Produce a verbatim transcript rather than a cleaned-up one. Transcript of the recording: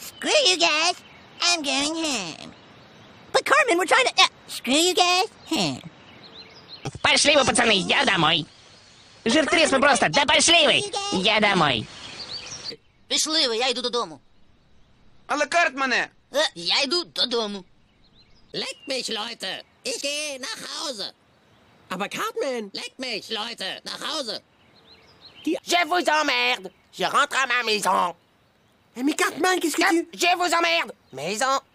Screw you guys. I'm going home. But Carmen, we're trying to... Uh, screw you guys. Home. Пошли вы, пацаны, я домой. Жиртрис вы просто, да пошли вы, я домой. Пішли ви, я йду додому. Але Картмане! Е, я йду додому. Leck mich, Leute! Ich gehe nach Hause! Aber Cartman! Leck mich, Leute! Nach Hause! Je vous emmerde. Je rentre à ma maison. Mais Cartman, qu'est-ce que tu... Je vous emmerde. Maison.